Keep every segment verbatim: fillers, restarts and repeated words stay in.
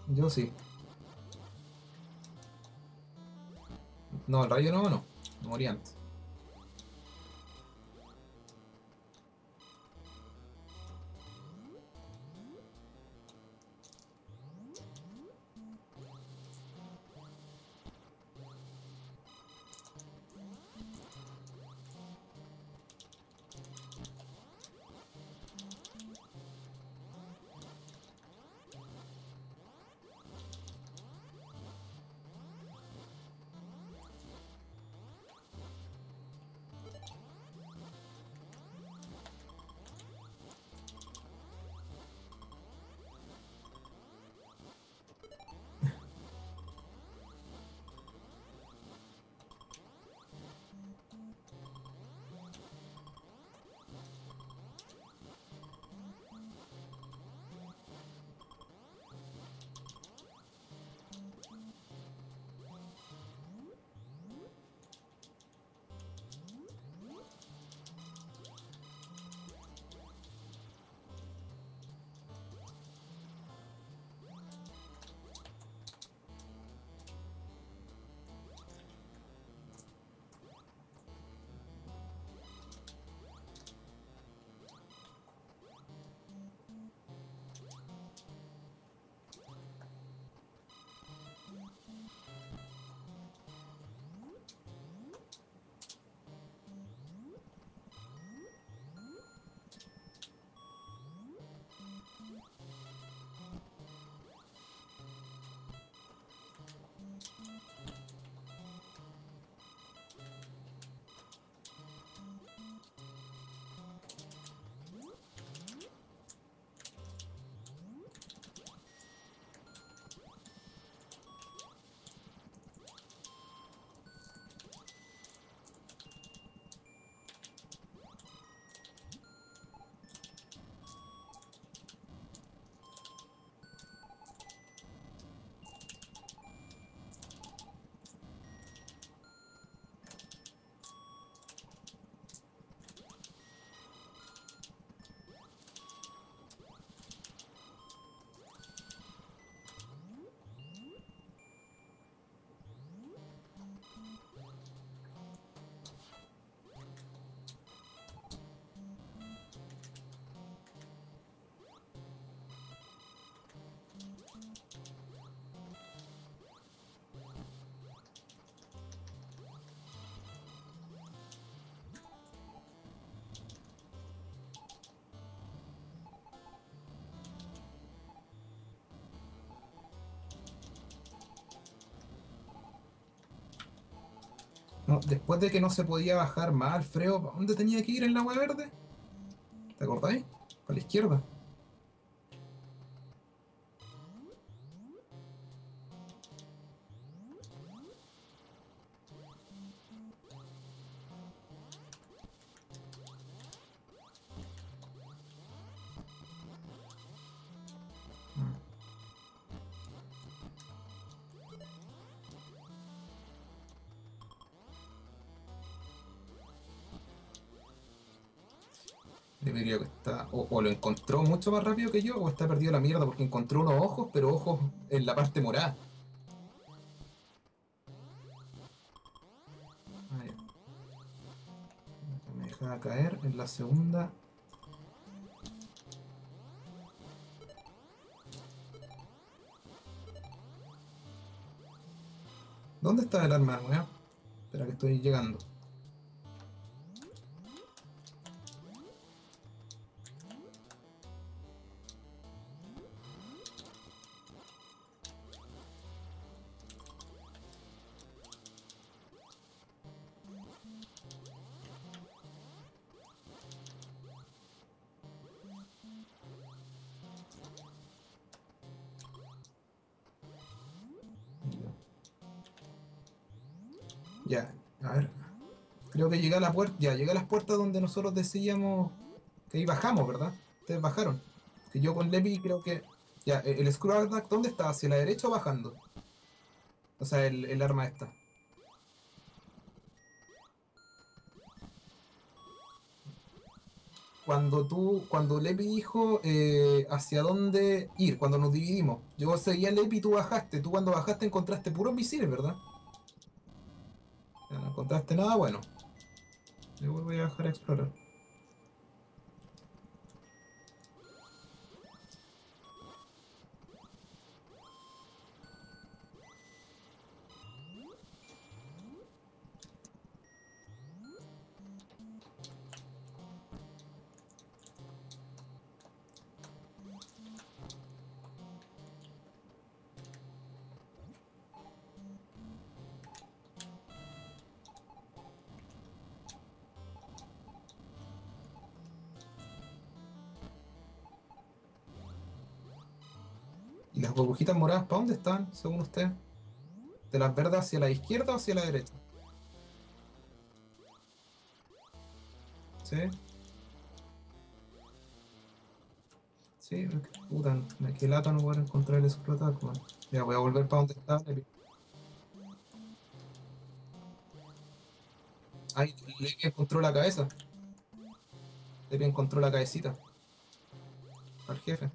Yo sí. No, el rayo no, no. No morí antes. No, después de que no se podía bajar más Alfredo, ¿para dónde tenía que ir en la agua verde? ¿Te acordáis? Para la izquierda. Mm. Debería que está. O, o lo encontró mucho más rápido que yo, o está perdido la mierda porque encontró unos ojos, pero ojos en la parte morada. Ah, ya. Me dejaba caer en la segunda. ¿Dónde está el arma nueva? Espera que estoy llegando. Ya, a ver. Creo que llegué a la puerta. Ya, llegué a las puertas donde nosotros decíamos que ahí bajamos, ¿verdad? Ustedes bajaron. Que yo con Levi creo que. Ya, e- el Screw Attack, ¿dónde está? ¿Hacia la derecha o bajando? O sea, el, el arma esta. cuando tú, cuando Lepi dijo eh, hacia dónde ir, cuando nos dividimos, yo seguía a Lepi y tú bajaste. Tú cuando bajaste encontraste puros misiles, ¿verdad? Ya no encontraste nada bueno. Yo voy a bajar a explorar. ¿Y las burbujitas moradas para dónde están, según usted? ¿De las verdes hacia la izquierda o hacia la derecha? ¿Sí? Sí, puta, me qué lata no poder encontrar el explotar, weón. Ya voy a volver para donde está Lepi. Ay, Lepi encontró la cabeza. Lepi encontró la cabecita al jefe.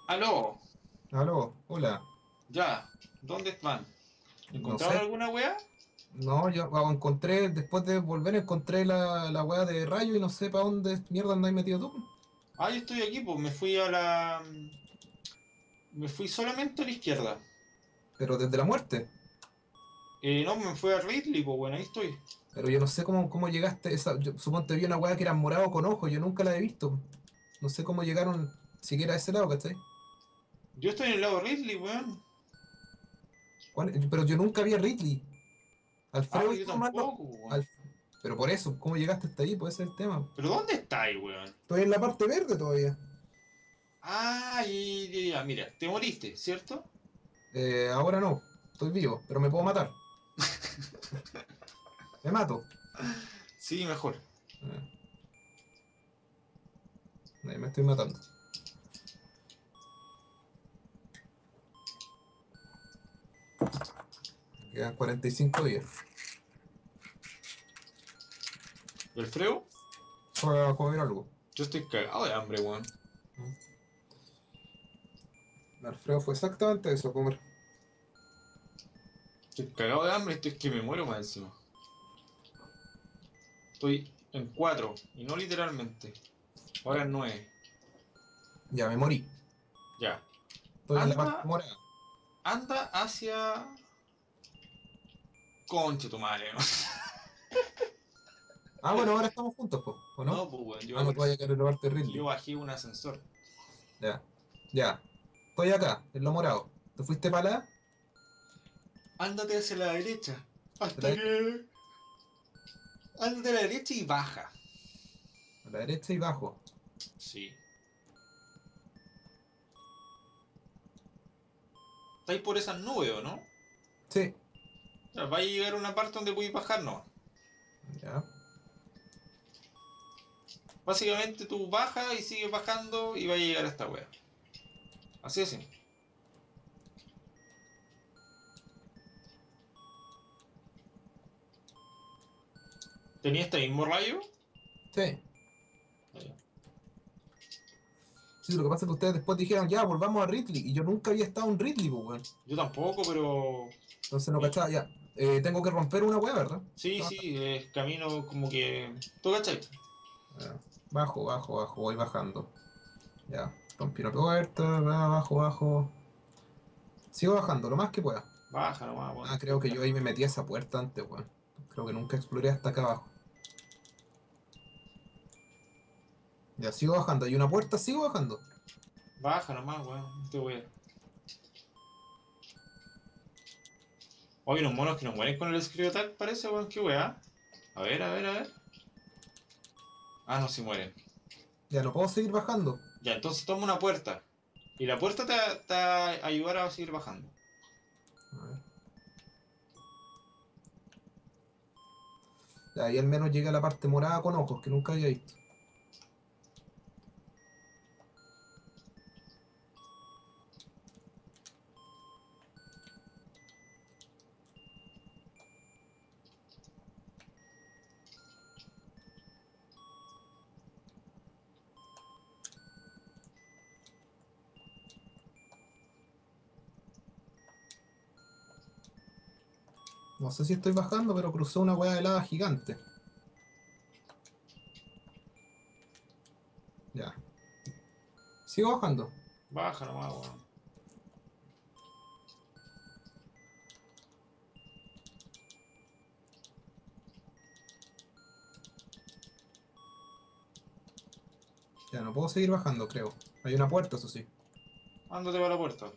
Aló, Aló, hola. ya, ¿dónde van? No ¿Encontraron sé. alguna wea? No, yo ah, encontré, después de volver, encontré la, la weá de rayo y no sé para dónde mierda andáis metido tú. Ah, yo estoy aquí, pues me fui a la... Me fui solamente a la izquierda. Pero desde la muerte. Eh, no, me fui a Ridley, pues bueno, ahí estoy. Pero yo no sé cómo, cómo llegaste. Esa, yo, suponte vi una weá que era morado con ojos, yo nunca la he visto. No sé cómo llegaron siquiera a ese lado, ¿cachai? Yo estoy en el lado de Ridley, weón. ¿Cuál- Pero yo nunca vi a Ridley. Ah, Alfredo pero y yo tú nomás no. tampoco, weón. Alf- Pero por eso, ¿cómo llegaste hasta ahí? Puede ser el tema. ¿Pero dónde estáis, weón? Estoy en la parte verde todavía. Ah, y, y- ya, mira, te moriste, ¿cierto? Eh, ahora no, estoy vivo, pero me puedo matar. Me mato. Sí, mejor. Eh, ahí me estoy matando. Me quedan cuarenta y cinco días. ¿Y el Freo? Voy a comer algo. Yo estoy cagado de hambre, weón. ¿No? Alfredo fue exactamente eso, comer. Estoy cagado de hambre, esto es que me muero más encima. Estoy en cuatro, y no literalmente. Ahora en nueve. Ya me morí. Ya. Estoy en la parte Anda, morada. anda hacia... Conche tu madre, ¿no? Ah, bueno, ahora estamos juntos, po, ¿o no? No, pues, weón, Ah, yo, no te vayas a querer en la parte de yo Ridley. bajé un ascensor. Ya, ya. Estoy acá, en lo morado. ¿Te fuiste para allá? Ándate hacia la derecha. ¿De la Hasta derecha? que... Ándate a la derecha y baja. A la derecha y bajo. Sí. Estáis por esas nubes, ¿o no? Sí. O sea, va a llegar a una parte donde podéis bajar, no. Ya. Básicamente tú bajas y sigues bajando y va a llegar a esta wea. Así es. Sí. ¿Tenía este mismo rayo? Sí. Ah, ya. Sí, lo que pasa es que ustedes después dijeron, ya, volvamos a Ridley. Y yo nunca había estado en Ridley, pues, weón. Yo tampoco, pero... Entonces no mi- cachaba, ya. Eh, tengo que romper una weá, ¿verdad? Sí, Ah, sí, es camino como que... ¿Tú cachai? ya. Bajo, bajo, bajo, voy bajando. Ya. Rompí una puerta, va, bajo, bajo. Sigo bajando, lo más que pueda. Baja nomás, weón. Ah, creo que yo ahí me metí a esa puerta antes, weón. Creo que nunca exploré hasta acá abajo. Ya, sigo bajando. Hay una puerta, sigo bajando. Baja nomás, weón. No te voy a... Oh, hay unos monos que no mueren con el Screw parece, weón. Qué weá. A ver, a ver, a ver. Ah, no, si mueren. Ya, no puedo seguir bajando. Ya, entonces toma una puerta. Y la puerta te, te va a ayudar a seguir bajando. A ver. Ya, ahí al menos llega a la parte morada con ojos, que nunca había visto. No sé si estoy bajando, pero crucé una hueá helada gigante. Ya. Sigo bajando. Baja nomás, weón. Ya, no puedo seguir bajando, creo. Hay una puerta, eso sí. Ándate para la puerta.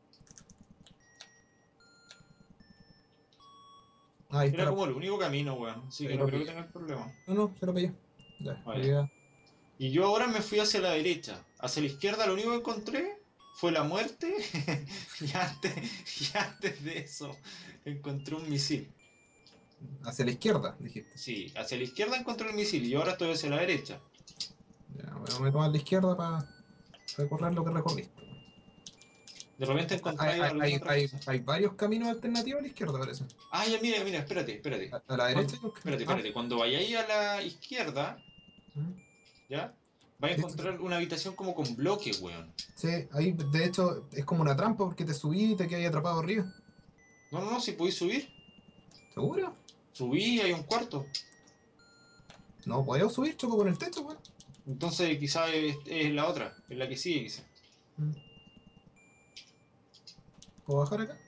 Ah, ahí está Era la como el puerta. único camino, weón. Así que Ahí no lo creo que pillé. tengas problema. No, no, se lo pillé. Ya, Vaya. llegué a- Y yo ahora me fui hacia la derecha. Hacia la izquierda lo único que encontré fue la muerte. y, antes, y antes de eso encontré un misil. hacia la izquierda, dijiste. Sí, hacia la izquierda encontré el misil y ahora estoy hacia la derecha. Ya, bueno, me tomo a la izquierda para recorrer lo que recorriste. De repente O sea, hay, encontré hay, alguna hay, otra hay, cosa. hay varios caminos alternativos a la izquierda, parece. Ah, ya, mira, mira, espérate, espérate. A, a la derecha Cuando, hay un camino. espérate, Ah, espérate. Cuando vayáis a la izquierda, ¿mm? ¿ya? Vas a Sí, sí, sí. encontrar una habitación como con bloques, weón. Sí, ahí de hecho es como una trampa porque te subí y te quedas atrapado arriba. No, no, no, si podéis subir. ¿Seguro? Subí, hay un cuarto. No puedo subir, choco con el techo, weón. Entonces quizás es, es la otra, es la que sigue quizás. Mm, ¿Puedo bajar acá?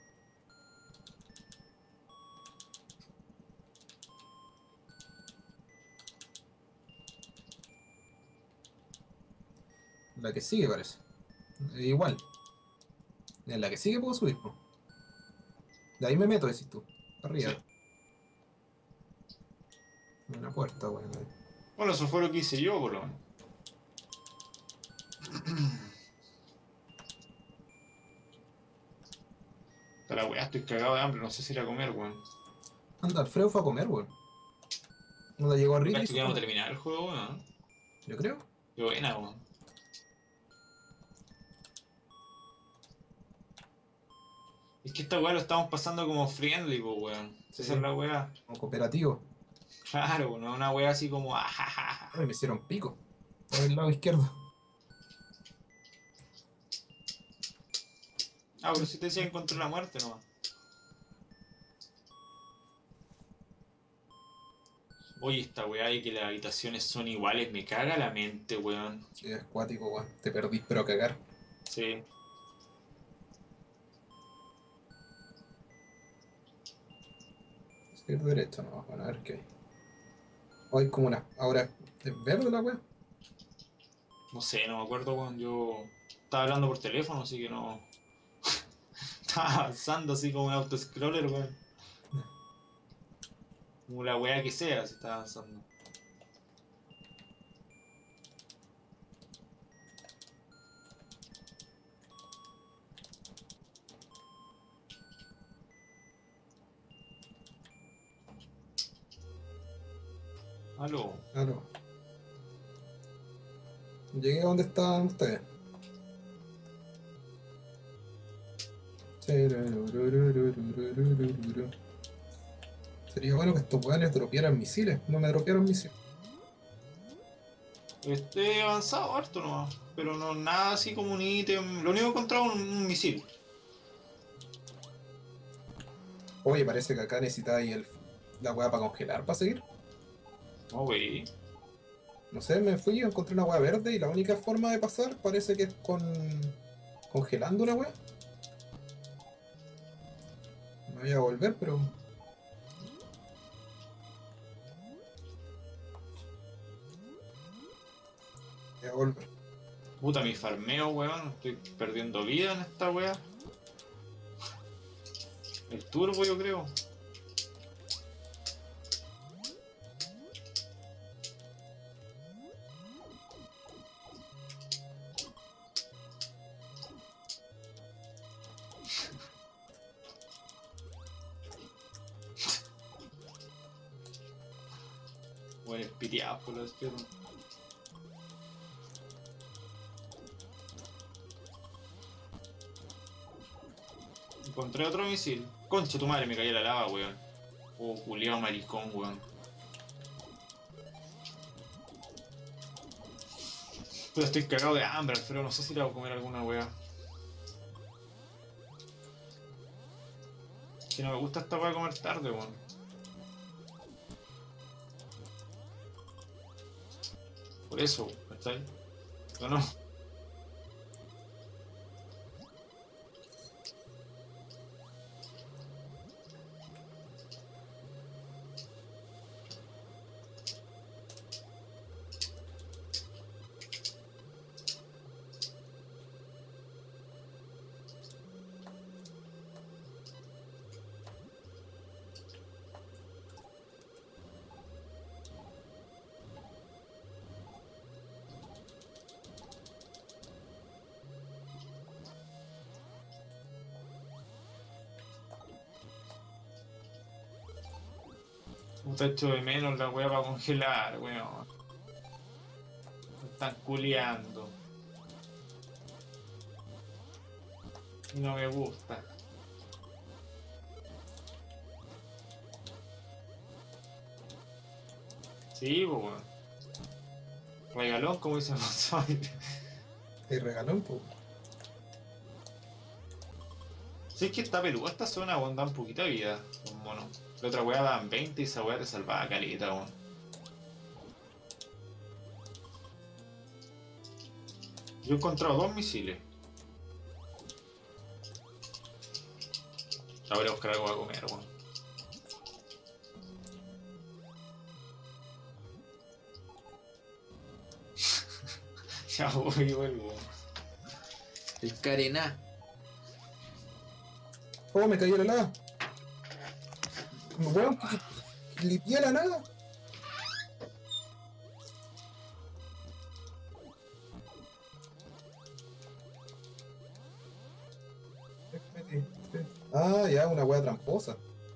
La que sigue parece. Eh, igual. En la que sigue puedo subir, po. De ahí me meto, decís tú. Sí. Arriba. Una puerta, weón. Bueno, eso fue lo que hice yo, por lo menos. Hasta la weá, estoy cagado de hambre, no sé si ir a comer, weón. Anda, Alfredo fue a comer, weón. No la llegó a Me Ridley y cacho que fue a vamos a comer. terminar el juego, weón. Yo creo. Qué buena, weón. Es que esta weá lo estamos pasando como friendly, po, weón. Si esa es Sí. la weá. Como cooperativo. Claro, no es una weá así como ajajaja. Ay, me hicieron pico. Por el lado izquierdo. Ah, pero si te decía encontré la muerte nomás. Oye, esta weá y que las habitaciones son iguales, me caga la mente, weón. Sí, es cuático, weón. Te perdís, pero a cagar. Sí. Seguir derecho, no. Bueno, a ver qué hay. Oh, hay como una. Ahora, ¿es verde la weá? No sé, no me acuerdo, weón. Yo estaba hablando por teléfono, así que no. Estaba avanzando así como un autoscroller, weón. Como la weá que sea, si estaba avanzando. Aló. Aló. Llegué a donde estaban ustedes. Sería bueno que estos weones dropearan misiles. No me dropearon misiles. Este avanzado harto nomás. Pero no nada así como un ítem. Lo único que he encontrado es un, un misil. Oye, parece que acá necesitáis el, la weá para congelar para seguir. No, wey. No sé, me fui, encontré una weá verde y la única forma de pasar parece que es con congelando la weá. Me voy a volver, pero voy a volver. Puta, mi farmeo, weón. Estoy perdiendo vida en esta weá. El turbo, yo creo. Weón, espiteado por los piernas. Encontré otro misil. Concha tu madre, me caí a la lava, weón. Oh, culiao maricón, weón. Pero estoy cagado de hambre, pero no sé si le voy a comer alguna weá. Que no me gusta esta weá comer tarde, weón. Por eso, ¿cachai? Pero no. Puta, echo de menos la weá para congelar, weón. Me están culiando. Y no me gusta. Sí, pues, weón. Regalón, como dice Monzoy. Te regaló, pues. Si es que está peluda esta zona, weón, da un poquito de vida, los monos. La otra weá daban veinte y esa weá te salvaba caleta, weón. Yo he encontrado dos misiles. Ahora voy a buscar algo a comer, weón. Ya voy, vuelvo. El Carená. Oh, me cayó la lava. Weón, limpié la nada. Ah, ya, una wea tramposa.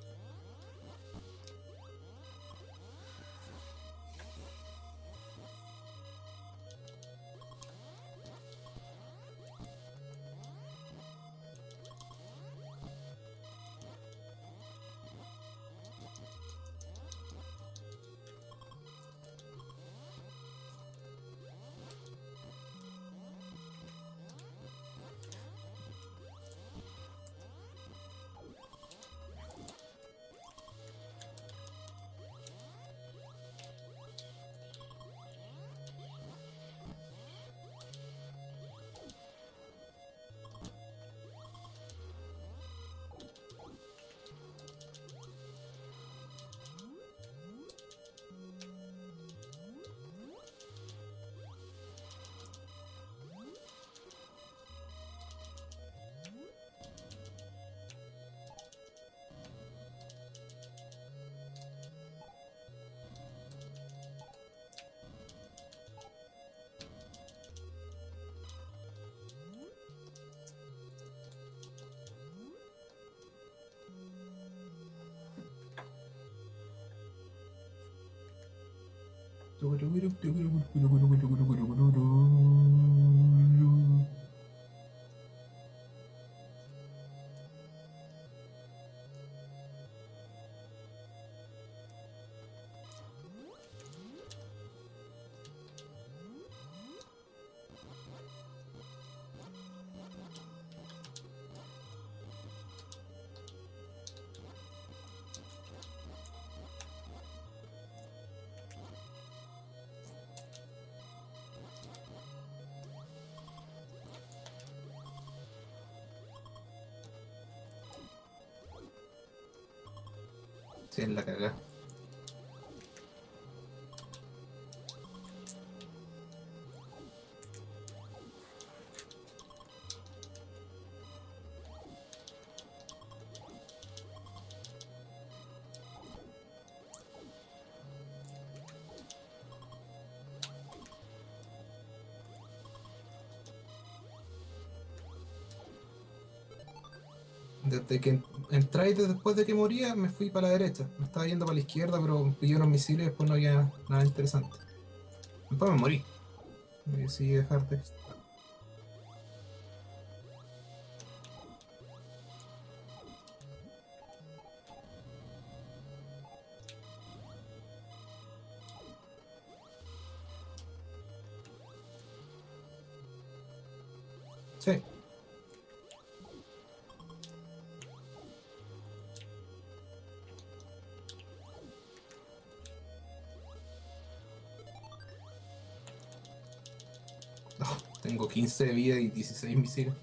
Sí, en la cagada. Desde que entré y después de que moría, me fui para la derecha. Me estaba yendo para la izquierda, pero pillé unos misiles y después no había nada interesante. Después me morí. Y decidí dejarte. Sí. Oh, tengo quince de vida y dieciséis misiles.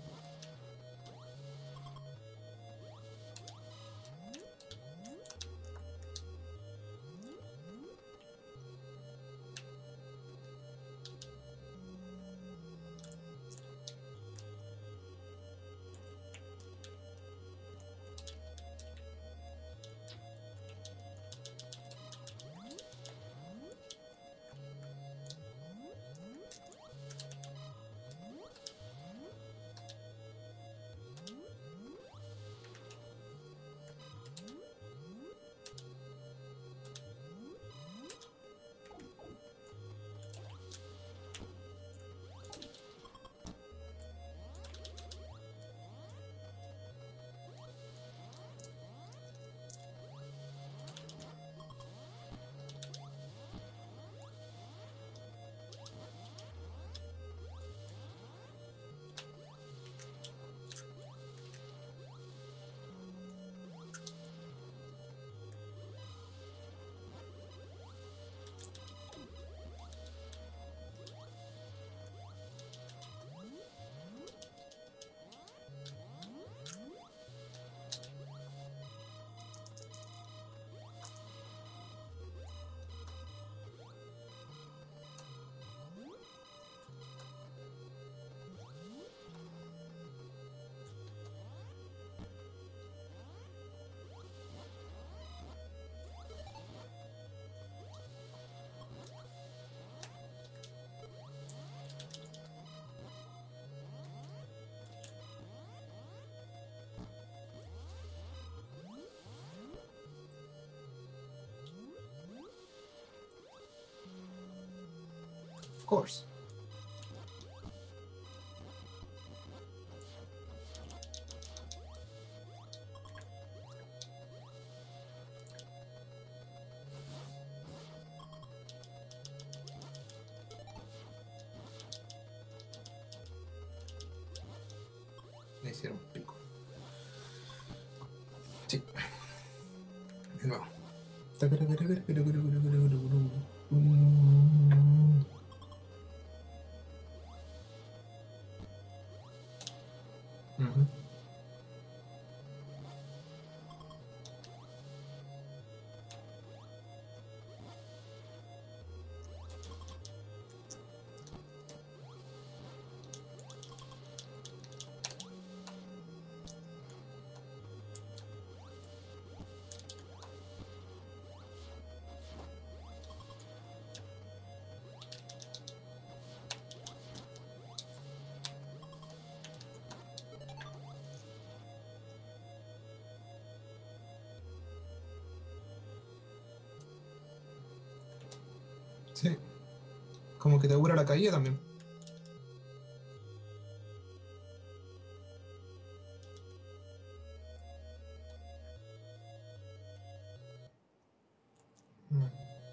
course. Me hicieron pico. Sí. De nuevo. Ujú. Sí. Como que te dura la caída también. Mm.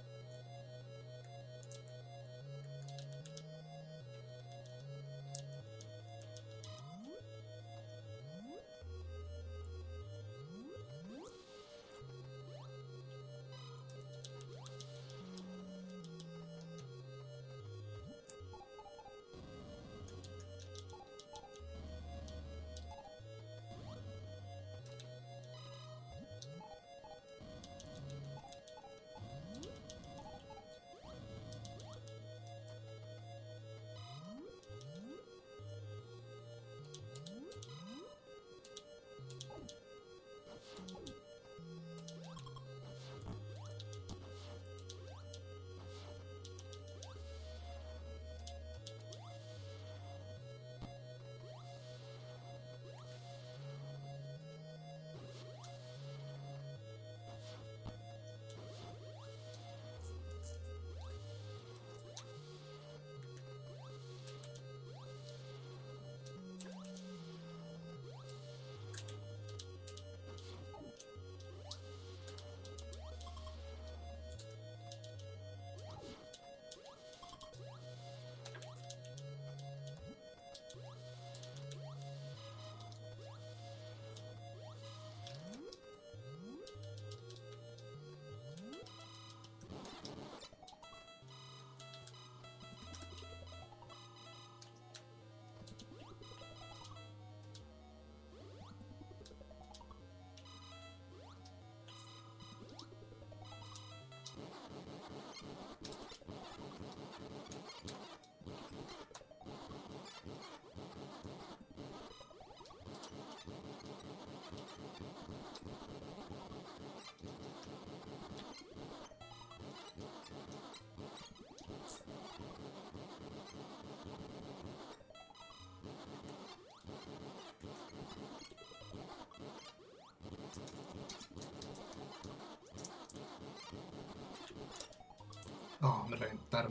No, me reventaron.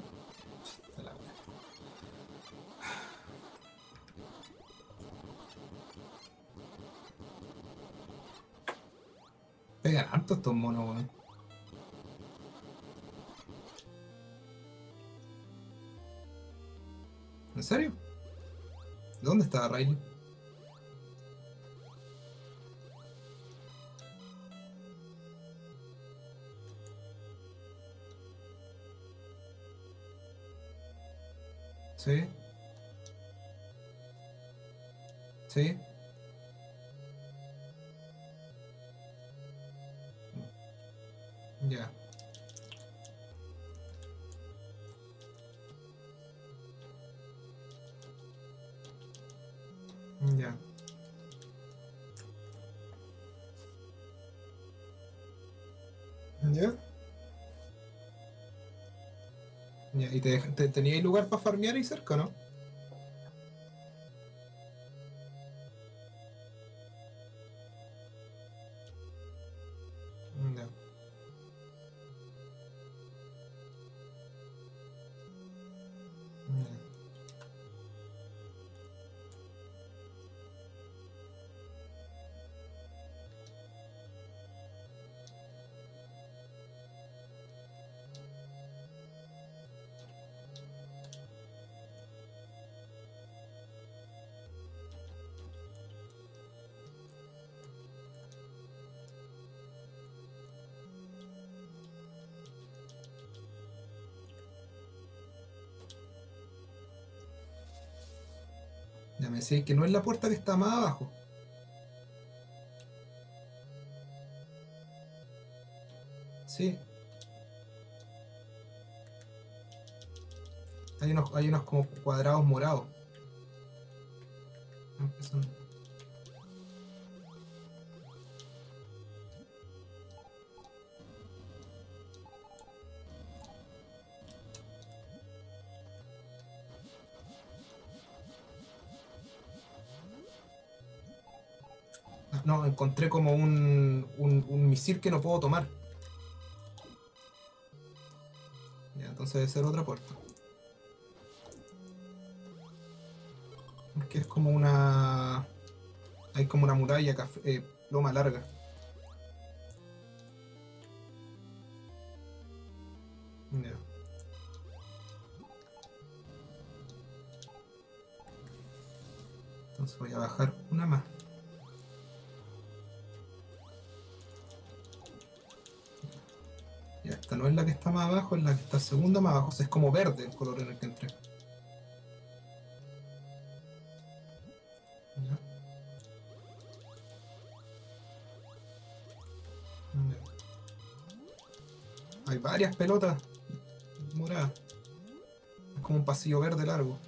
A la wea. Pegan harto estos monos, weón. ¿En serio? ¿Dónde estaba Riley? Sí. Sí. Ya. Ya. Ya. Ya. ¿Y te, te teníais lugar para farmear ahí cerca, no? Ya. Ya me decís que no es la puerta que está más abajo. Sí. Hay unos, hay unos como cuadrados morados. Son- No, encontré como un, un, un misil que no puedo tomar. Ya, entonces debe ser otra puerta. Porque es como una... Hay como una muralla café, eh, ploma larga. Ya. Entonces voy a bajar una más. Ya, esta no es la que está más abajo, es la que está segunda más abajo. O sea, es como verde el color en el que entré. Ya. Ya. Hay varias pelotas moradas. Es como un pasillo verde largo.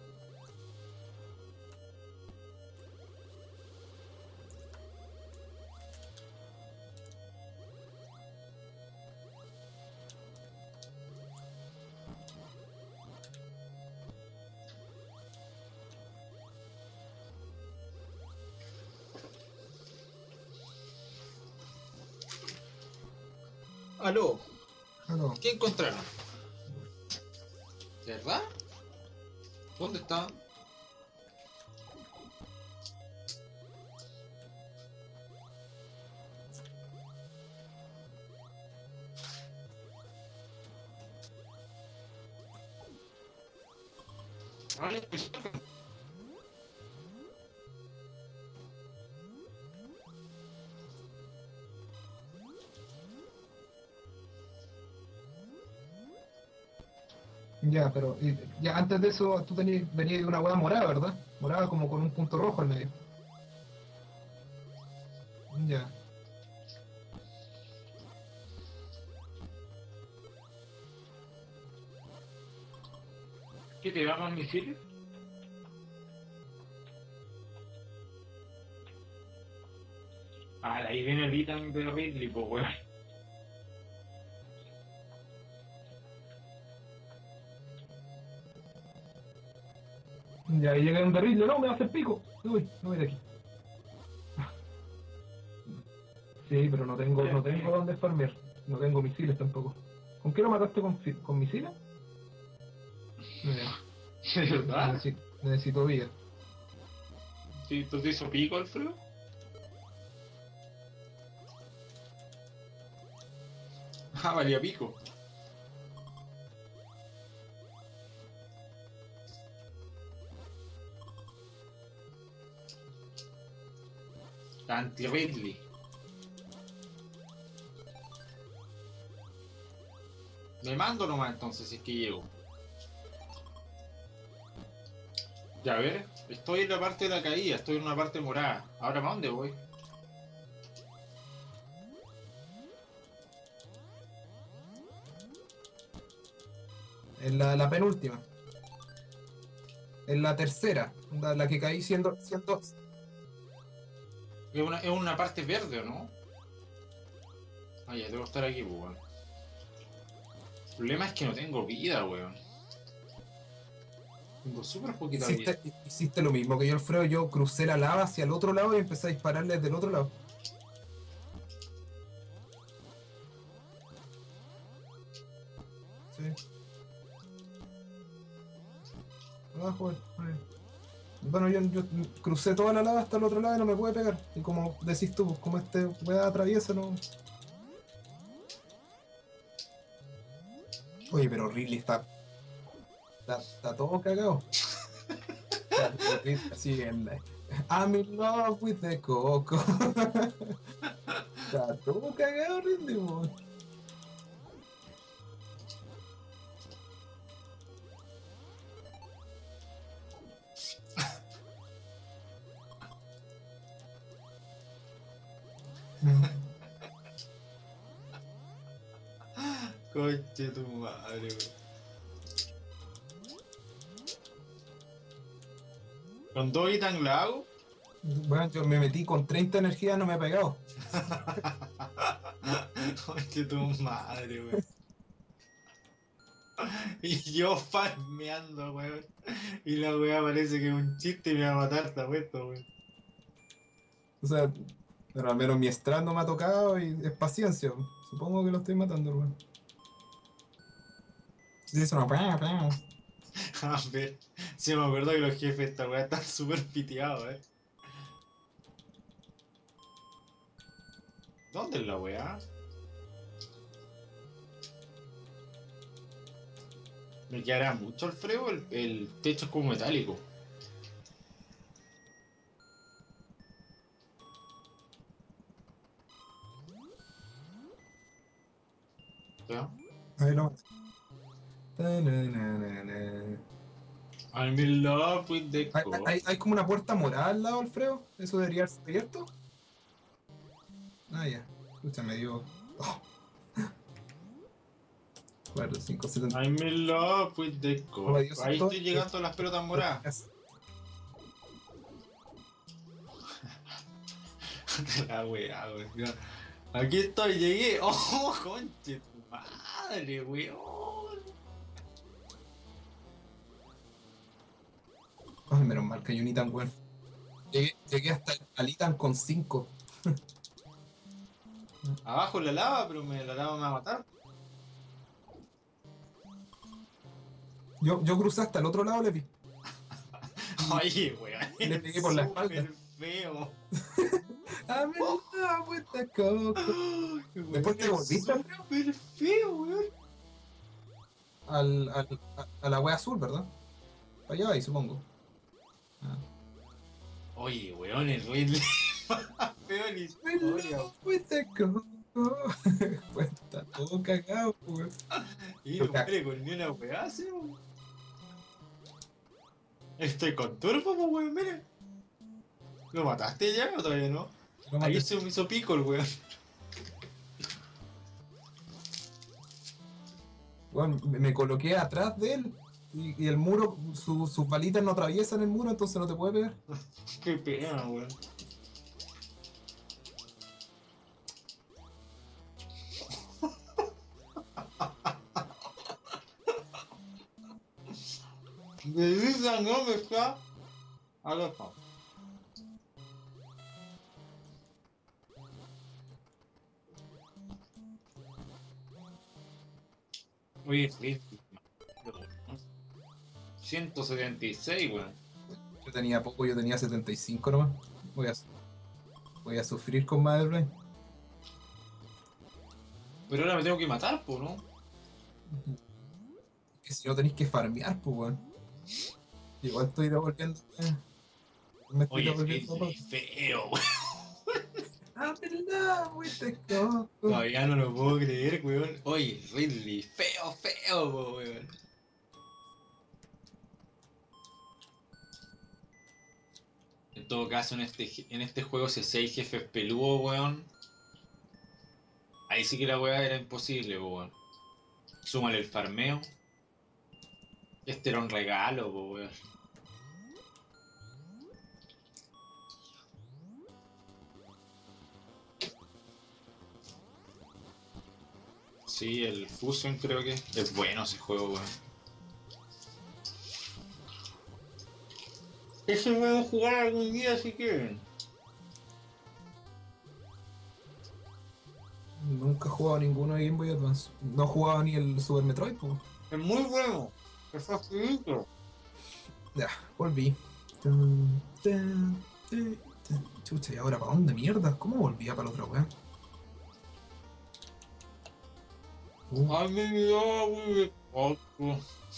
Aló, Claro. ¿qué encontraron? ¿De verdad? ¿Dónde está? Vale, pues, Ya, pero y- ya antes de eso tú tenías, venías de una hueá morada, ¿verdad? Morada como con un punto rojo al medio. Ya. ¿Qué te da más misiles? Ah, ahí viene el ítem de Ridley, pues weón. Ya, y llega un derrible, no, me va a hacer pico. Uy, no voy de aquí. Sí, pero no tengo, no tengo dónde farmear. No tengo misiles tampoco. ¿Con qué lo mataste con, fi- con misiles? Ya, ¿de verdad? necesito, necesito vida. ¿Sí, ¿tú te hizo pico, Alfredo? Ah, valía pico. Anti-Ridley. Me mando nomás entonces si es que llego. Ya, a ver, estoy en la parte de la caída, estoy en una parte morada. ¿Ahora para dónde voy? En la, la penúltima. En la tercera. La, la que caí siendo, siendo. Es una, es una parte verde, ¿o no? Ah, ya, debo estar aquí, pues, weón. El problema es que no tengo vida, weón. Tengo súper poquita vida. Hiciste, hiciste lo mismo que yo, Alfredo. Yo crucé la lava hacia el otro lado y empecé a dispararle desde el otro lado. Sí. Abajo, ahí. Bueno, yo, yo crucé toda la lava hasta el otro lado y no me puede pegar. Y como decís tú, pues, como este weá atraviesa, no. Oye, pero Ridley está, está, está todo cagado. Está, así en I'm in love with the Coco. Está todo cagado, Ridley, weón. Conche tu madre, weón. ¿Con dos Itan la hago? Bueno, yo me metí con treinta energías, no me he pegado. Conche tu madre, weón. Y yo farmeando, weón. Y la weá parece que es un chiste y me va a matar esta puesto, weón. O sea, pero al menos mi Strand no me ha tocado y es paciencia. Supongo que lo estoy matando, weón. Sí, eso no. A ver, sí me acuerdo que los jefes de esta weá están súper piteados, eh. ¿Dónde es la weá? Me quedará mucho el freo, el, el techo es como metálico. ¿Ya? Ahí lo maté. Ta-na-na-na-na. I'm in love with the Hay, core. hay, hay como una puerta morada al lado, Alfredo. ¿Eso debería ser abierto? Ah, ya. Escucha, me dio. Oh. cuatro, cinco, setenta. I'm in love with the Oh, core. Dios Ahí santo. estoy llegando a las pelotas moradas. La weá, weón. Aquí estoy, llegué. Oh, conche tu madre, weón. Ay, menos mal que hay un Itan, weón. Llegué, llegué hasta el Itan con cinco. Abajo la lava, pero me la lava me va a matar. Yo, yo crucé hasta el otro lado, le vi. Oye, weón. Le pegué por la súper espalda. feo. I'm in love with the coco. Después te volviste, Alfredo, súper feo, weón. al, al, a, a la wea azul, ¿verdad? Para allá ahí, supongo. Ah. Oye, weón, el Ridley más feo en la I'm in historia. love with the coco. Pues está todo cagado, weón. Y no muere con ni una weá, ¿sí? weón? Estoy con turbo, pues, weón, mire. ¿Lo mataste ya o todavía no? Lo maté. Ahí se me hizo pico el weón. Weón, me, me coloqué atrás de él y, y el muro, su- sus balitas no atraviesan el muro, entonces no te puede pegar. Qué pena, weón. Me dicen no me está alejado. Oye, sí. ciento setenta y seis, weón. Yo tenía poco, yo tenía setenta y cinco nomás. Voy a, voy a sufrir con Mother Brain. Pero ahora me tengo que matar, po, ¿no? Que si no tenéis que farmear, pues weón. Igual estoy devolviendo. eh, Me estoy Oye, devolviendo. es feo, weón. I'm in love with the coco. Todavía no lo puedo creer, weón. Oye, Ridley, feo, feo, po, weón. En todo caso, en este, en este juego, si hay jefes peludos, weón. Ahí sí que la weá era imposible, po, weón. Súmale el farmeo. Este era un regalo, po, weón. Sí, el Fusion creo que es bueno ese juego, weón. Ese podemos jugar algún día si quieren. Nunca he jugado ninguno de Game Boy Advance. No he jugado ni el Super Metroid, pues. Es muy bueno. Es facilito. Ya, volví. Tun, tun, tun, tun. Chucha, ¿y ahora para dónde mierda? ¿Cómo volvía para la otra weá? Uh, Ay, mi vida, güey. Otro.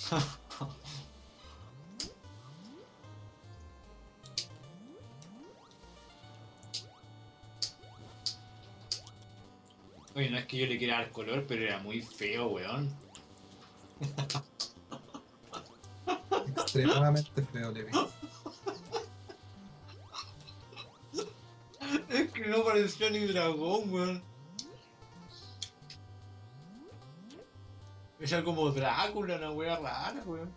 Oye, no es que yo le quiera dar color, pero era muy feo, weón. extremadamente feo, le vi. Es que no parecía ni dragón, weón. Es algo como Drácula, una wea rara, weón.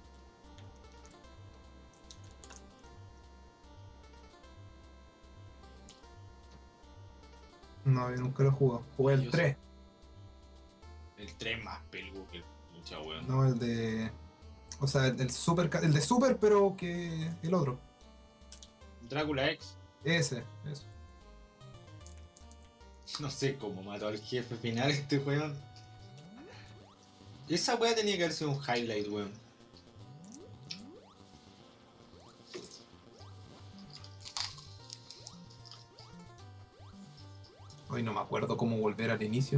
No, yo nunca lo jugué. Jugué el Yo tres. El tres más peludo que el mucha weón. No, el de. O sea, el, del super, ca- el de Super, pero que el otro. Drácula X. Ese, eso. No sé cómo mató al jefe final este weón. Esa wea tenía que haber sido un highlight, weón. Hoy no me acuerdo cómo volver al inicio.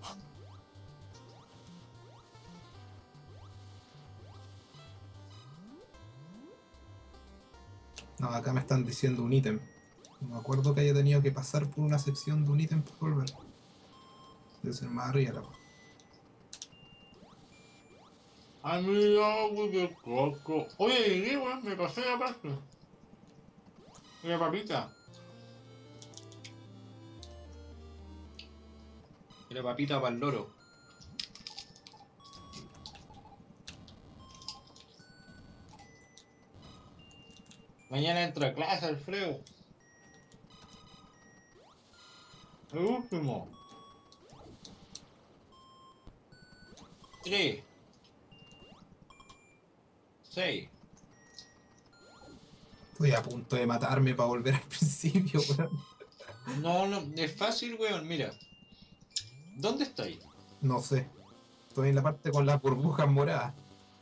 No, acá me están diciendo un ítem. No me acuerdo que haya tenido que pasar por una sección de un ítem para volver. Debe ser más arriba la cosa. Amigo de coco. Oye, llegué, weón, me pasé de parte. Mira, papita. Mira, papita para el loro. Mañana entra a clase, Alfredo. El último. Tres. Seis. Estoy a punto de matarme para volver al principio, weón. No, no, es fácil, weón, mira. ¿Dónde estáis? No sé. Estoy en la parte con las burbujas moradas.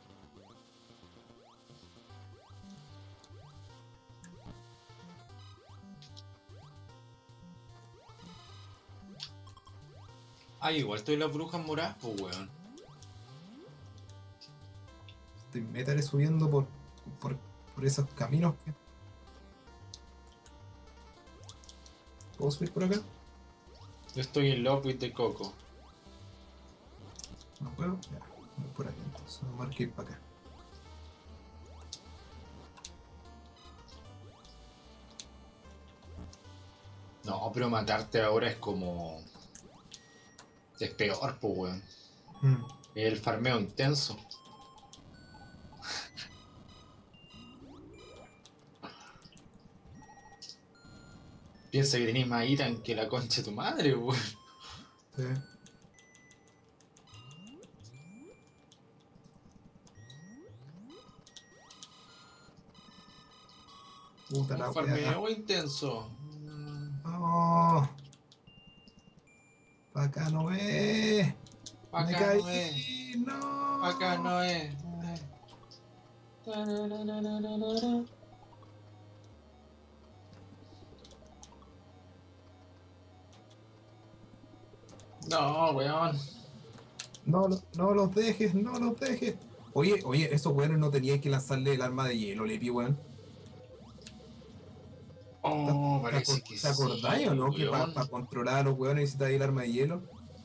Ah, igual estoy en las brujas moradas, pues, weón. Estoy metal subiendo por, por, por esos caminos que... ¿Puedo subir por acá? Yo estoy en Love with the Coco. No puedo. Ya, voy por aquí entonces. Vamos a marcar ir para acá. No, pero matarte ahora es como... Es peor, pues, weón. Mm. Es el farmeo intenso. Piensa que tenés más iran que la concha de tu madre, weón. Sí. Puta la Un wea. farmeo intenso. Mm, No. Pa' acá no es. pa' Me acá caí. no es. No. Pa' acá no es. No, weón. No, lo- no los dejes, no los dejes. Oye, oye, esos weones no tenían que lanzarle el arma de hielo, Lepi, weón. Oh, ¿Te, parece acor- que te acordáis sí, o no? Que para weón. controlar a los weones necesitáis el arma de hielo.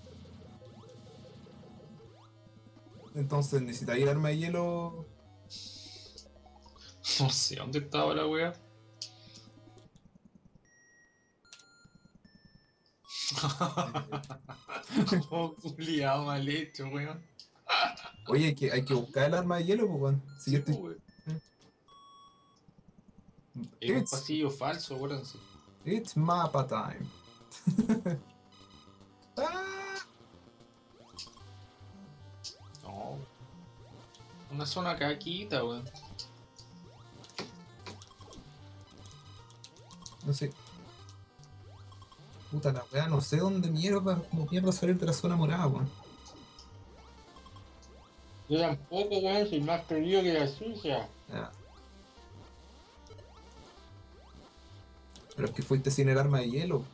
Entonces necesitáis el arma de hielo. No sé dónde estaba la wea. Oh, culiao mal hecho, weón. Oye, hay que, hay que buscar el arma de hielo, pues, weón. Si yo Sí, estoy. weón. Es un It's, pasillo falso, acuérdense. it's mapa time. Ah, No. Una zona caquita, weón. no sé. Puta la weá, no sé dónde mierda, como mierda salir de la zona morada, weón. Yo tampoco, weón, soy más perdido que la sucia. Ya. Pero es que fuiste sin el arma de hielo.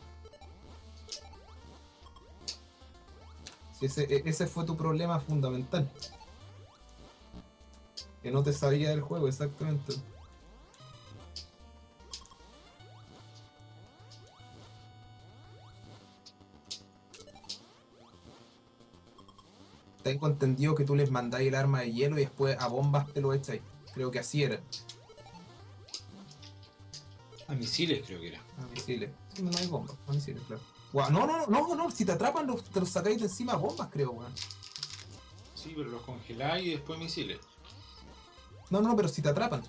Si ese, e- ese fue tu problema fundamental. Que no te sabía del juego, exactamente. Tengo entendido que tú les mandáis el arma de hielo y después a bombas te lo echáis. Creo que así era. A misiles creo que era. A misiles. Sí, no hay bombas, a misiles, claro. Guau, no, no, no, no, no, si te atrapan los- te los sacáis de encima a bombas, creo, weón. Sí, pero los congeláis y después misiles. No, no, pero si te atrapan.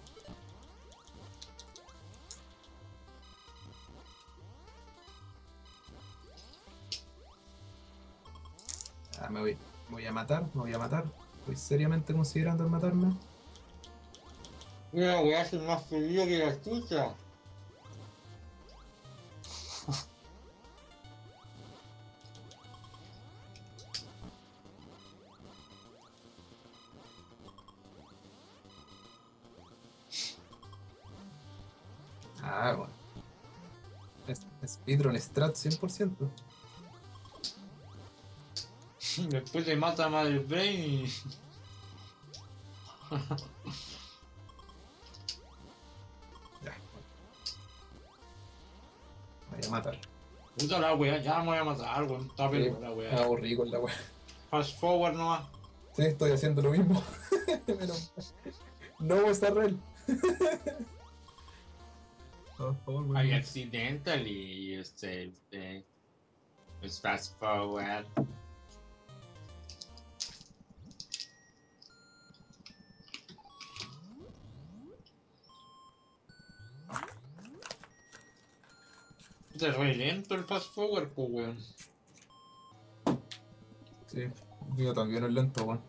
Ah, me voy, me voy a matar, me voy a matar. Estoy seriamente considerando el matarme. Mira, voy a hacer más feliz que la chucha. Ah, bueno. Es- Speedrun Strat cien por ciento. Después te mata más el brain y... Ya. Me voy a matar. Puta la wea, ya me voy a matar, weón. Está peluda la Me wea. aburrí con la wea. Fast forward nomás. Sí, estoy haciendo lo mismo. Pero no está real. Por favor, I weón. accidentally saved the... It's fast forward. Es re lento el fast forward, pues weón. Sí, yo también es lento, weón.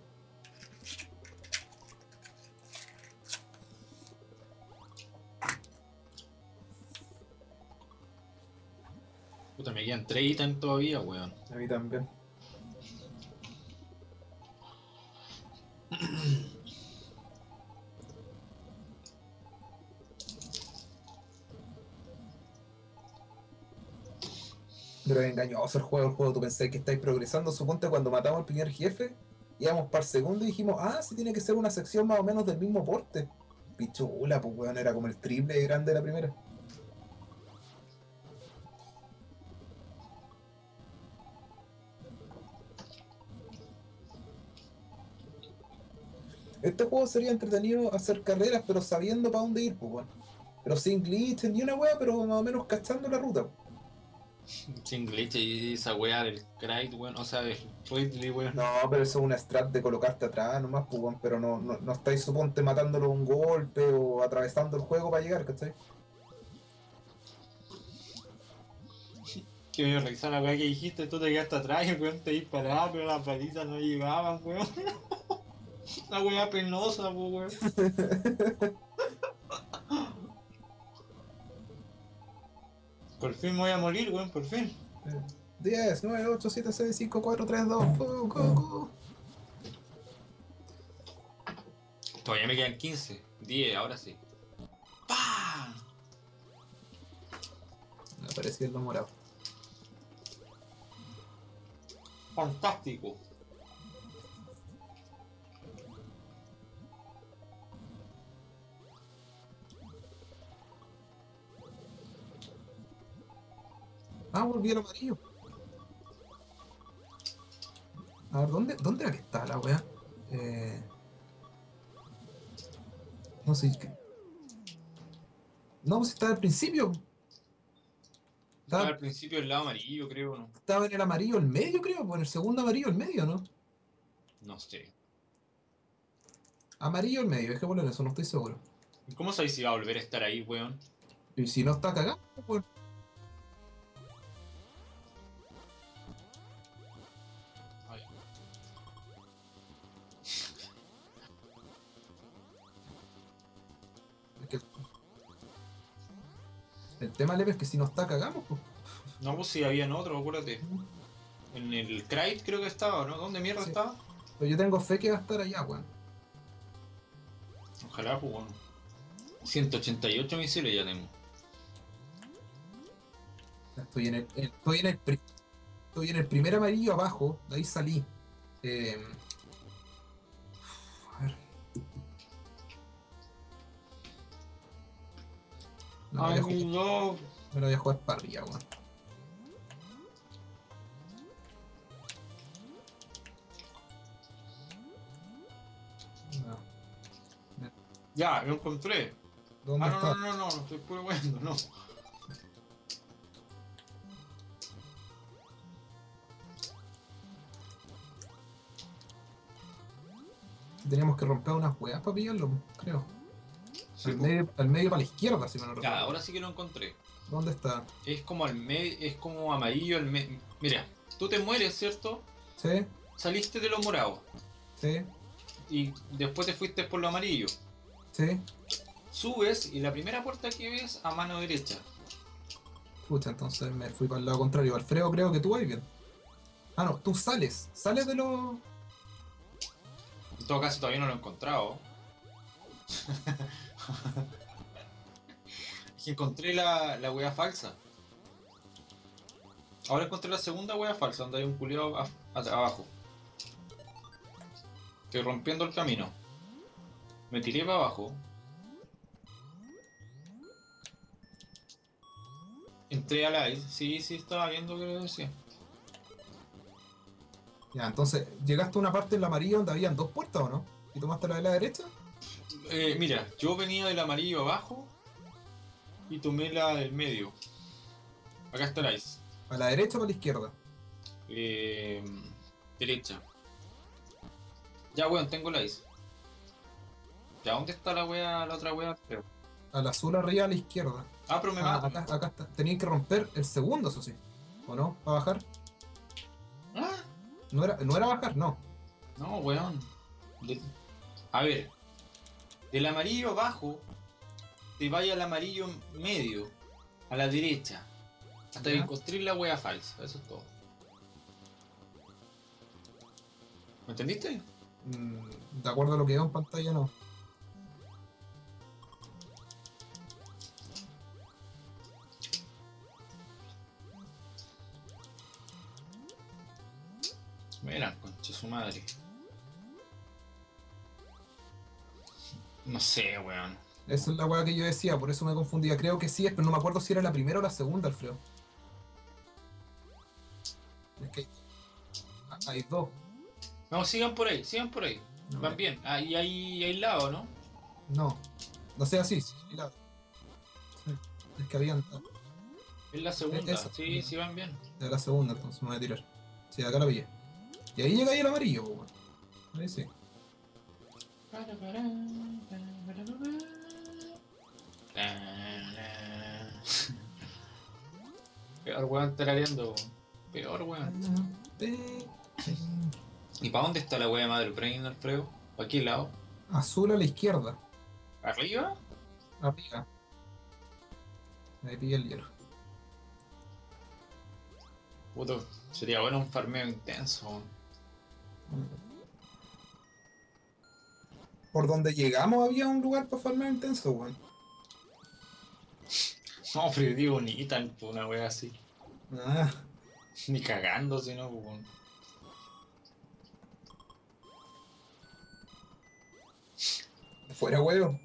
Puta, me quedan tres ítems todavía, weón. A mí también. Pero es engañoso el juego, el juego. Tú pensás que estáis progresando. Suponte cuando matamos al primer jefe, íbamos para el segundo y dijimos, ah, sí tiene que ser una sección más o menos del mismo porte. Pichula, pues weón, era como el triple de grande de la primera. Este juego sería entretenido hacer carreras, pero sabiendo para dónde ir, pues weón. Pero sin glitch ni una wea, pero más o menos cachando la ruta. Sin glitch y esa weá del Krayt, weón. O sea, del Ridley, weón. No, pero eso es una strat de colocarte atrás nomás, pues, weón, pero no, no, no estáis, suponte, matándolo un golpe o atravesando el juego para llegar, ¿cachai? Que me revisar la weá que dijiste, tú te quedaste atrás y el weón te disparaba, pero las balizas no llegaban, weón. La weá penosa, pues, weón. Por fin me voy a morir, weón, por fin. diez, nueve, ocho, siete, seis, cinco, cuatro, tres, dos, go, go, go. Todavía me quedan quince. diez, ahora sí. ¡Pam! Me apareció el morado. Fantástico. Ah, volví al amarillo. A ver, ¿dónde, dónde era que está la weá? Eh... No sé qué. No, pues estaba al principio. Estaba Estaba, al principio del lado amarillo, creo, ¿no? estaba en el amarillo el medio, creo, pues en el segundo amarillo el medio, ¿no? No sé. Amarillo el medio, dejémoslo en eso, no estoy seguro. ¿Cómo sabéis si va a volver a estar ahí, weón? Y si no está cagado, pues. Ay. Es que el tema leve es que si no está cagamos, pues. No, pues si habían otro, acuérdate. En el Krayt creo que estaba, ¿no? ¿Dónde mierda Sí. estaba? Pero yo tengo fe que va a estar allá, weón. Ojalá, pues, bueno. ciento ochenta y ocho misiles ya tengo. Estoy en el, el- estoy en el, pri- estoy en el primer amarillo abajo, de ahí salí. Eh, a ver. No, me, voy Ay, a mi jugar, love. me lo voy a jugar para arriba, weón. No. Ya, lo encontré. ¿Dónde Ah, no, está? no, no, no, no, estoy puro bueno, no. teníamos que romper unas hueas para pillarlo, creo. Sí, al, po. medio, al medio para la izquierda, si me lo Ya, recuerdo. ahora sí que lo encontré. ¿Dónde está? Es como al medio, es como amarillo al medio. Mira, tú te mueres, ¿cierto? ¿Sí? Saliste de lo morado ¿Sí? y después te fuiste por lo amarillo. ¿Sí? Subes y la primera puerta que ves a mano derecha. Pucha, entonces me fui para el lado contrario. Alfredo, creo que tú vas bien. Ah, no, tú sales. Sales de los... En todo caso todavía no lo he encontrado. Es que encontré la, la wea falsa. Ahora encontré la segunda wea falsa, donde hay un culiao a- a- abajo. Estoy rompiendo el camino. Me tiré para abajo. Entré a la isla. Sí, sí, estaba viendo que lo decía. Ya, entonces, ¿llegaste a una parte en la amarilla donde habían dos puertas o no? ¿Y tomaste la de la derecha? Eh, mira, yo venía del amarillo abajo y tomé la del medio. Acá está la ice. ¿A la derecha o a la izquierda? Eh, derecha. Ya, weón, tengo la ice. Ya, ¿dónde está la wea, la otra wea? Pero- Al azul arriba a la izquierda. Ah, pero me Ah, mata. acá, acá está. Tenían que romper el segundo, eso sí. ¿O no? ¿Para bajar? Ah, No era, no era bajar, no. no, weón. De- A ver, del amarillo abajo te vaya al amarillo medio, a la derecha, hasta que Ya. encontré la wea falsa. Eso es todo. ¿Me entendiste? Mm, de acuerdo a lo que veo en pantalla, no. Mira, conche su madre. No sé, weón. Esa es la weá que yo decía, por eso me confundía. Creo que sí es, pero no me acuerdo si era la primera o la segunda, Alfredo. Es que hay, ah, hay dos. No, sigan por ahí, sigan por ahí. No, Van bien. Ah, y hay aislado, ¿no? no, no sea así. Sí, la- sí, es que habían Es la segunda. esa. Sí, sí van bien. de la segunda, entonces me voy a tirar. Sí, acá la pillé. Y ahí llega ahí el amarillo, pues, weón. Ahí sí. Peor weón tarareando. Peor weón. ¿Y para dónde está la wea de Madre Brain, Alfredo? ¿Para qué lado? Azul a la izquierda. ¿Arriba? Arriba. Ahí pilla el hielo. Puto, sería bueno un farmeo intenso. weón. Por donde llegamos había un lugar para farmar intenso, weón. No, pero yo digo ni tanto una wea así. Ah, Ni cagándose, ¿no? Weón. fuera huevo.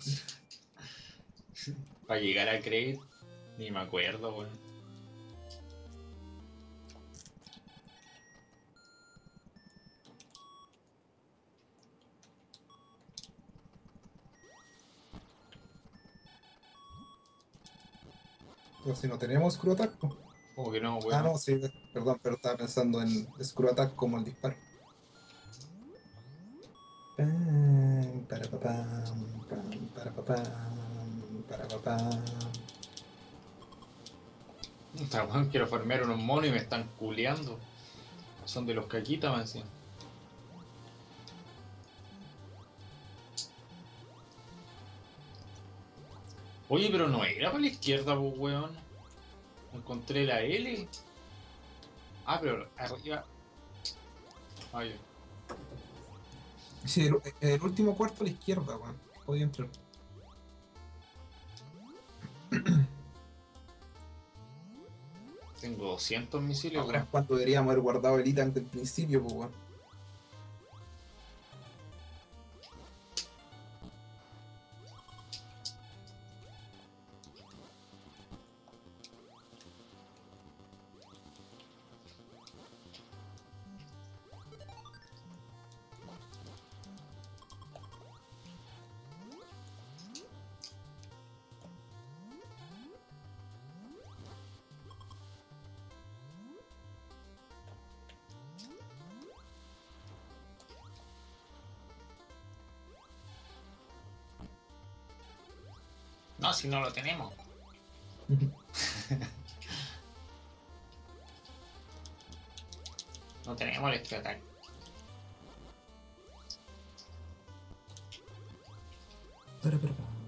Para llegar a Crate, ni me acuerdo, weón. Pero si no tenemos screw attack, po. Como que no, Ah, weón. no, sí, perdón, pero estaba pensando en screw attack como el disparo. Pam, para papam, pam, para papam, para papam. Puta, weón, quiero farmear unos monos y me están culeando. Son de los caquitas, man, sí. Oye, pero no era para la izquierda, pues, weón. Encontré la L. Ah, pero arriba. Ay, Sí, el, el último cuarto a la izquierda, weón. Podía entrar. tengo doscientos misiles, Ahora es weón. cuando deberíamos haber guardado el ítem del principio, pues, weón. No, si no lo tenemos. No tenemos el Scrap. Para, para, para.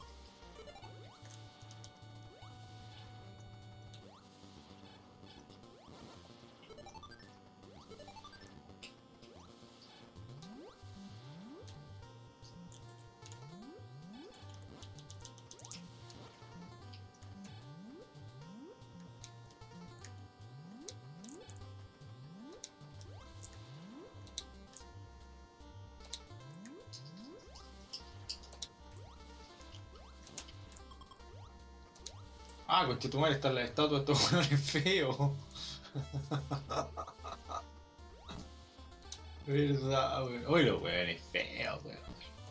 Ah, con tu madre están las estatuas de estos hueones feos. Verdad, weón. Uy, los hueones feos, weón.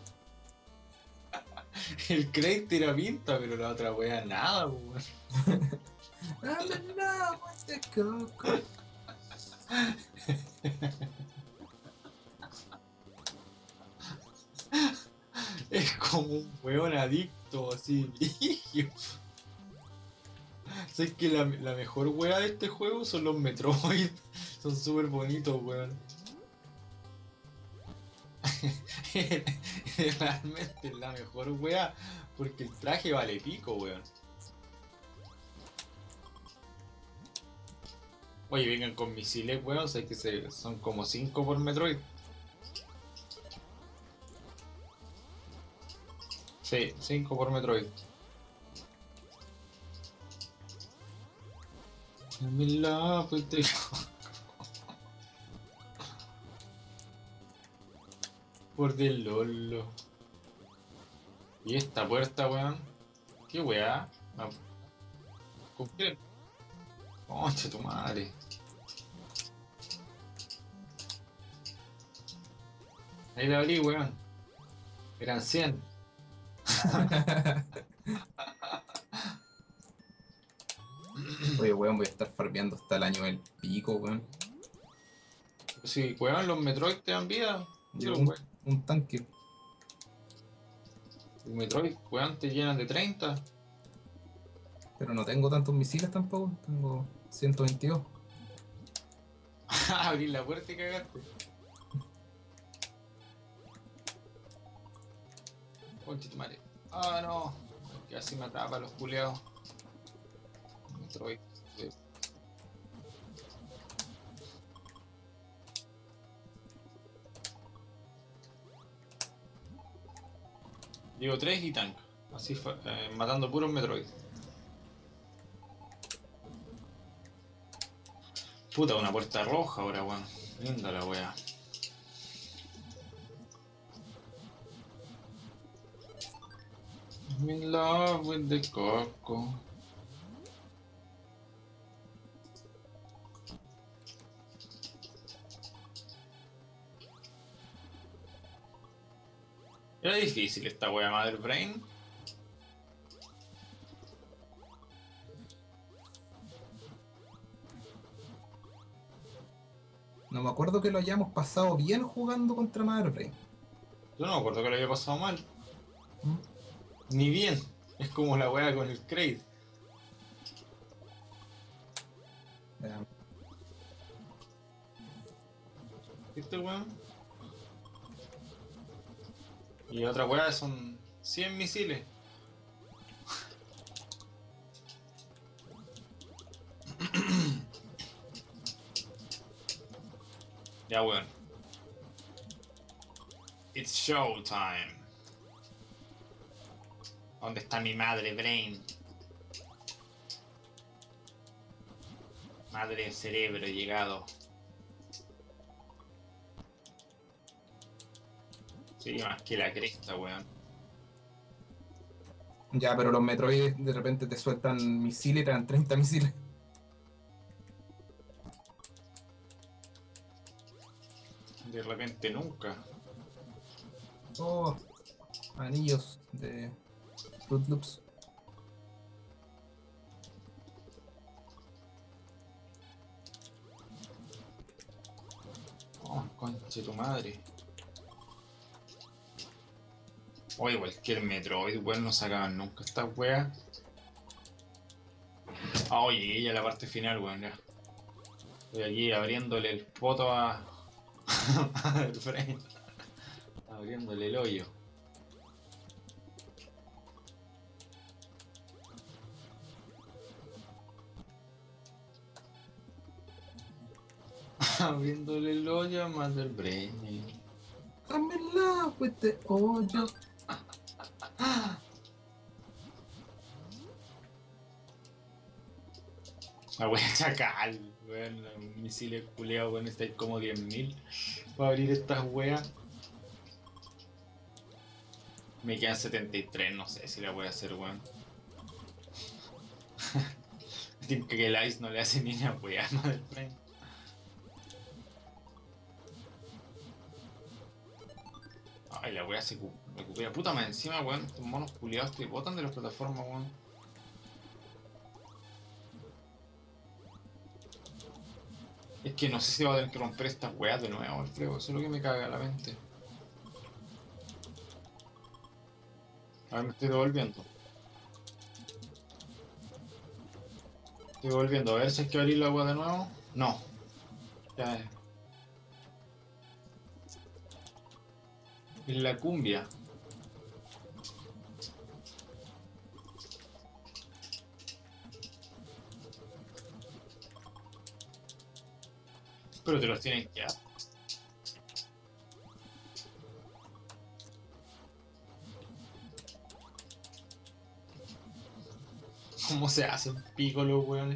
El Crate tira pinta, pero la otra wea nada, weón. I'm in love with the coco. Es como un weón adicto, así, brígido. ¿Sabes que la, la mejor wea de este juego son los Metroid? Son súper bonitos, weón. Realmente es la mejor wea porque el traje vale pico, weón. Oye, vengan con misiles, weón, sé que se, son como cinco por Metroid. Sí, cinco por Metroid. I'm in love with the... Por del lolo. ¿Y esta puerta, weón? ¿Qué weá? Ah, ¿con qué? Concha tu madre. Ahí la abrí, weón. Eran cien. Oye, weón, voy a estar farmeando hasta el año del pico, weón. Si, weón, los Metroid te dan vida. Yo Yo, un, weón. un tanque. Los Metroid, weón, te llenan de treinta. Pero no tengo tantos misiles tampoco. Tengo ciento veintidós. Abrir la puerta y cagaste. Concha tu madre. Ah, no. Que así me atrapa los culeados. Metroid. Sí. Digo tres y tank. Así fue, eh, matando puros Metroid. Puta, una puerta roja ahora, weón. Linda la wea. I'm in love with the coco. Era difícil esta wea, Mother Brain. No me acuerdo que lo hayamos pasado bien jugando contra Mother Brain. Yo no me acuerdo que lo había pasado mal. ¿Mm? Ni bien. Es como la wea con el Crate. Ya. ¿Viste, weón? Y otra wea son cien misiles. Ya, weón. It's showtime. ¿Dónde está mi madre, Brain? Madre cerebro llegado. Sí, más que la cresta, weón. Ya, pero los Metroid de repente te sueltan misiles y te dan treinta misiles. De repente nunca. Oh, anillos de Fruit Loops. Oh, conche tu madre. Oye, cualquier Metroid, weón, no sacaban nunca estas weas. Ah, oye, ya la parte final, weón, ya. Estoy aquí abriéndole el poto a... al Brain. Abriéndole el hoyo. Abriéndole el hoyo a Mother Brain. I'm in love with the hoyo. La wea chacal, weón, los misiles culeados, weón, estáis como diez mil para abrir estas weas. Me quedan setenta y tres, no sé si la voy a hacer, weón. Tipo que el Ice no le hace ni una wea a Mother Brain. Ay, la wea se cu- recupera. Puta, más encima, weón, estos monos culiados te botan de las plataformas, weón. Es que no sé si va a tener que romper estas weas de nuevo, Alfredo. Eso es lo que me caga la mente. A ver, me estoy devolviendo. Estoy devolviendo. A ver si hay que abrir la agua de nuevo. No. Ya es. Es la cumbia. Pero te los tienen que dar. ¿Cómo se hace un pico los weones?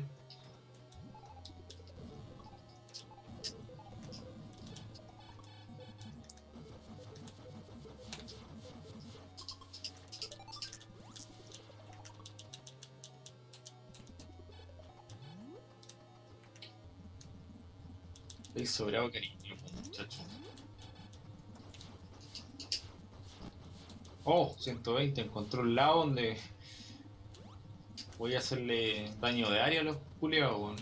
Estoy sobrado cariño, muchacho. Oh, ciento veinte, encontró un lado donde voy a hacerle daño de área a los culiados, weón.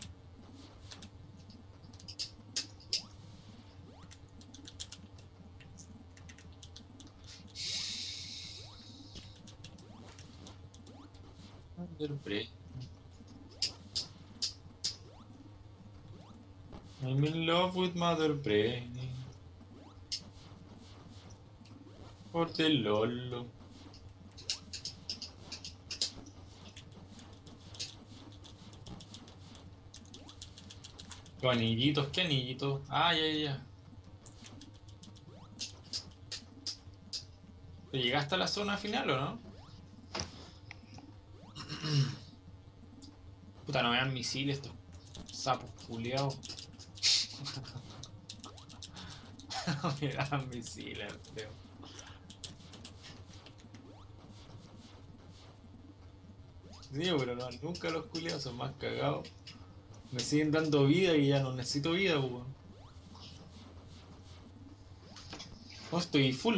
Mother Brain. I'm in love with Mother Brain. Por el lolo. Los anillitos, ¿qué anillitos? Ah, ya, ya, ya. ¿Te llegaste a la zona final o no? Puta, no me dan misiles estos sapos culiados. No me dan misiles, feo. Sí, pero no, nunca los culiados son más cagados. Me siguen dando vida y ya no necesito vida, weón. No, estoy full.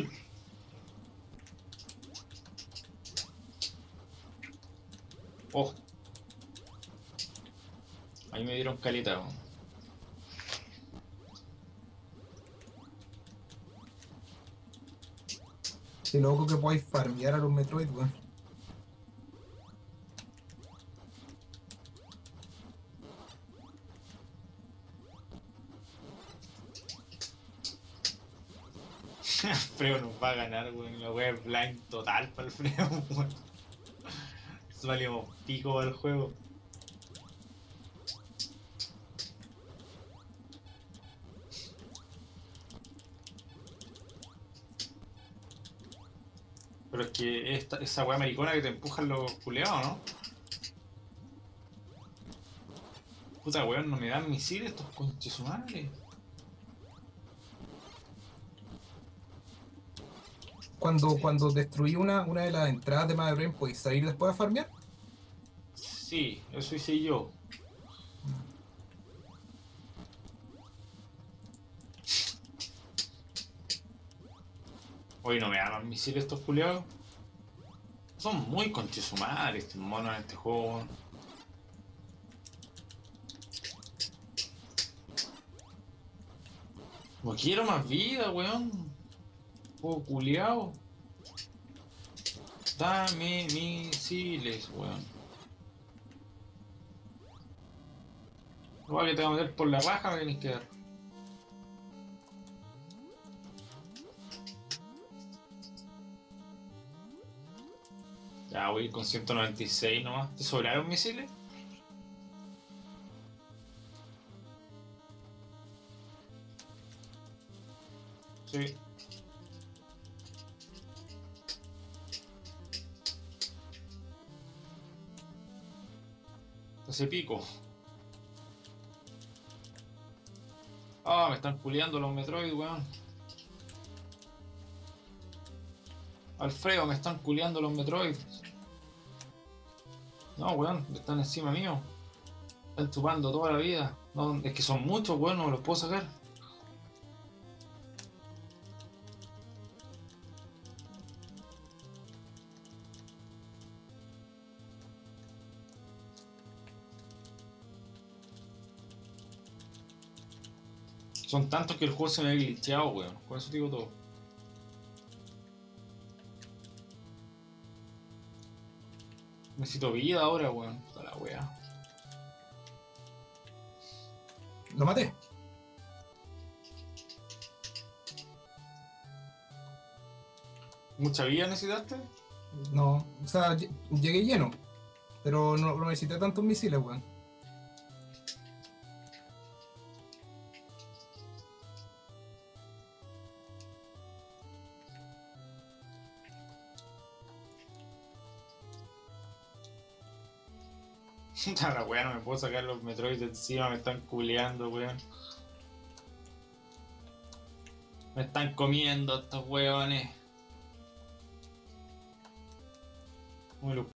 Oh. Ahí me dieron caleta, weón. Qué loco que podáis farmear a los Metroid, weón. Freo nos va a ganar, weón. La wea es blind total para el Freo, weón. Salimos pico al juego. Pero es que esta, esa wea maricona que te empujan los culeados, ¿no? Puta weón, no me dan misiles estos conches su madre. Cuando, cuando destruí una, una de las entradas de Mother Brain, ¿podéis salir después a farmear? Sí, eso hice yo. Oye, no me dan misiles estos culeados. Son muy conches su madre estos monos en este juego. No quiero más vida, weón. Juego culiao. Dame misiles, weón. Igual que te voy a meter por la raja, me tienes que dar. Ya voy a ir con ciento noventa y seis nomás. ¿Te sobraron misiles? Sí. Ese pico. Ah, me están culeando los Metroid, weón. Alfredo, me están culeando los Metroid. No, weón, están encima mío. Están chupando toda la vida. No, es que son muchos, weón, no me los puedo sacar. Son tantos que el juego se me ha glitcheado, weón. Con eso digo todo. Necesito vida ahora, weón. Toda la wea. Lo maté. ¿Mucha vida necesitaste? No, o sea, lle- llegué lleno. Pero no, no necesité tantos misiles, weón. Puta la wea, no me puedo sacar los Metroid de encima, me están culeando, weón. Me están comiendo estos weones. ¿Cómo me los